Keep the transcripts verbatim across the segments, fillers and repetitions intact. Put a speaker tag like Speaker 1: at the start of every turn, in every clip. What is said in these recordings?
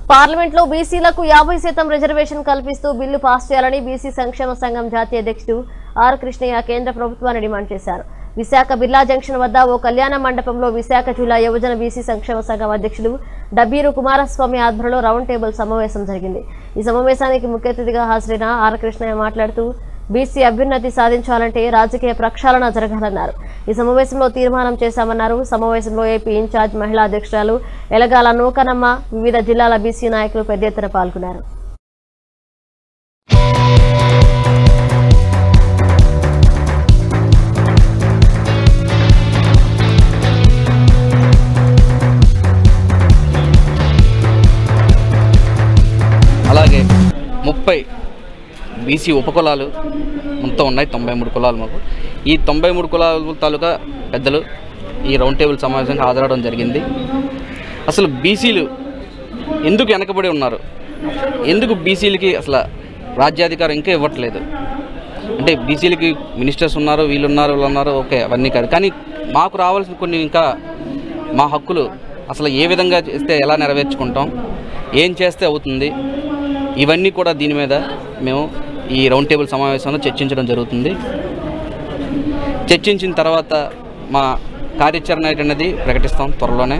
Speaker 1: Parliament లో బీసీలకు యాభై శాతం రిజర్వేషన్ కల్పిస్తూ బిల్లు పాస్ చేయాలని బీసీ సంక్షేమ సంఘం జాతీయ అధ్యక్షుడు ఆర్ కృష్ణయ్య కేంద్ర ప్రభుత్వాన్ని డిమాండ్ చేశారు. విశాఖ బిర్లా జంక్షన్ వద్ద ఓ కళ్యాణ మండపంలో విశాఖ జిల్లా యువజన బీసీ సంక్షేమ సంఘం అధ్యక్షుడు డబ్బీరు కుమారస్వామి ఆధ్వర్యంలో రౌండ్ టేబుల్ సమావేశం జరిగింది. ఈ సమావేశానికి ముఖ్య అతిథిగా హాజరైన ఆర్ కృష్ణయ్య మాట్లాడుతూ బీసీ అభ్యున్నతి సాధించాలంటే రాజకీయ ప్రక్షాళన జరగాలన్నారు. ఈ సమావేశంలో తీర్మానం చేశామన్నారు. సమావేశంలో ఏపీ ఇన్ఛార్జ్ మహిళా అధ్యక్షురాలు ఎలగాల నూకనమ్మ, వివిధ జిల్లాల బీసీ నాయకులు పెద్ద ఎత్తున పాల్గొన్నారు.
Speaker 2: అలాగే ముప్పై బీసీ ఉపకులాలు మొత్తం ఉన్నాయి, తొంభై మూడు కులాలు. మాకు ఈ తొంభై మూడు కులాల తాలూకా పెద్దలు ఈ రౌండ్ టేబుల్ సమావేశానికి హాజరవడం జరిగింది. అసలు బీసీలు ఎందుకు వెనకబడి ఉన్నారు, ఎందుకు బీసీలకి అసలు రాజ్యాధికారం ఇంకా ఇవ్వట్లేదు అంటే, బీసీలకి మినిస్టర్స్ ఉన్నారు, వీళ్ళు ఉన్నారు, వీళ్ళు ఉన్నారు, ఓకే, అవన్నీ కాదు. కానీ మాకు రావాల్సిన కొన్ని ఇంకా మా హక్కులు అసలు ఏ విధంగా చేస్తే ఎలా నెరవేర్చుకుంటాం, ఏం చేస్తే అవుతుంది, ఇవన్నీ కూడా దీని మీద మేము ఈ రౌండ్ టేబుల్ సమావేశంలో చర్చించడం జరుగుతుంది. చర్చించిన తర్వాత మా కార్యాచరణ అనేది ప్రకటిస్తాం త్వరలోనే.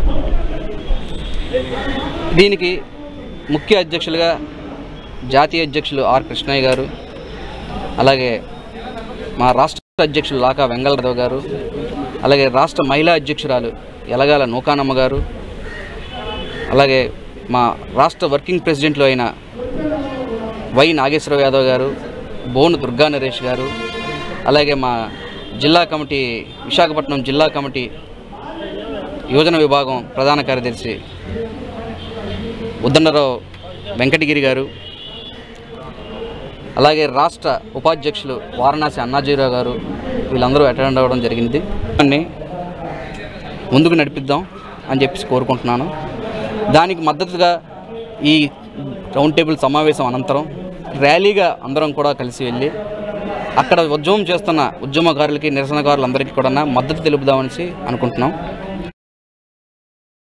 Speaker 2: దీనికి ముఖ్య అధ్యక్షులుగా జాతీయ అధ్యక్షులు ఆర్ కృష్ణయ్య గారు, అలాగే మా రాష్ట్ర అధ్యక్షులు లాకా వెంగళరావు గారు, అలాగే రాష్ట్ర మహిళా అధ్యక్షురాలు ఎలగాల నూకానమ్మ గారు, అలాగే మా రాష్ట్ర వర్కింగ్ ప్రెసిడెంట్లు అయిన వై నాగేశ్వరరావు యాదవ్ గారు, బోను దుర్గా నరేష్ గారు, అలాగే మా జిల్లా కమిటీ విశాఖపట్నం జిల్లా కమిటీ యువజన విభాగం ప్రధాన కార్యదర్శి ఉద్దండరావు వెంకటగిరి గారు, అలాగే రాష్ట్ర ఉపాధ్యక్షులు వారణాసి అన్నాజీరావు గారు, వీళ్ళందరూ అటెండ్ అవ్వడం జరిగింది. దాన్ని ముందుకు నడిపిద్దాం అని చెప్పేసి కోరుకుంటున్నాను. దానికి మద్దతుగా ఈ రౌండ్ టేబుల్ సమావేశం అనంతరం ర్యాలీగా అందరం కూడా కలిసి వెళ్ళి అక్కడ ఉద్యమం చేస్తున్న ఉద్యమకారులకి, నిరసనకారులందరికీ కూడా మద్దతు తెలుపుదామని అనుకుంటున్నాం.